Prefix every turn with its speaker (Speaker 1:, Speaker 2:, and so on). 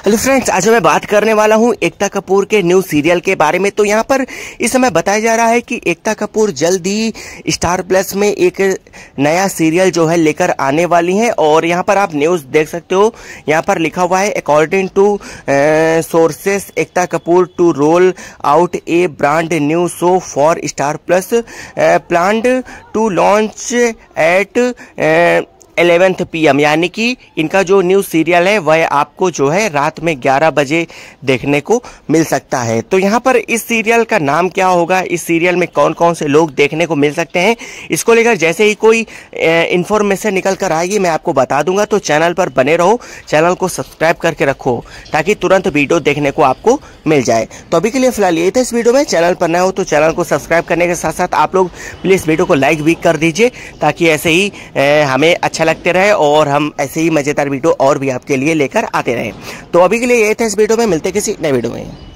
Speaker 1: Hello friends, आज मैं बात करने वाला हूं एकता कपूर के न्यू सीरियल के बारे में। तो यहां पर इस समय बताया जा रहा है कि एकता कपूर जल्द ही स्टार प्लस में एक नया सीरियल जो है लेकर आने वाली हैं। और यहां पर आप न्यूज़ देख सकते हो, यहां पर लिखा हुआ है according to sources Ekta Kapoor to roll out a brand new show for star plus planned to launch at 11 PM, यानी कि इनका जो न्यू सीरियल है वह आपको जो है रात में 11 बजे देखने को मिल सकता है। तो यहाँ पर इस सीरियल का नाम क्या होगा, इस सीरियल में कौन कौन से लोग देखने को मिल सकते हैं, इसको लेकर जैसे ही कोई इन्फॉर्मेशन निकल कर आएगी मैं आपको बता दूंगा। तो चैनल पर बने रहो, चैनल को सब्सक्राइब करके रखो ताकि तुरंत वीडियो देखने को आपको मिल जाए। तो अभी के लिए फिलहाल यही था इस वीडियो में। चैनल पर नए हो तो चैनल को सब्सक्राइब करने के साथ साथ आप लोग प्लीज़ वीडियो को लाइक भी कर दीजिए ताकि ऐसे ही हमें अच्छा लगते रहे और हम ऐसे ही मजेदार वीडियो और भी आपके लिए लेकर आते रहे। तो अभी के लिए ये था इस वीडियो में, मिलते किसी नए वीडियो में।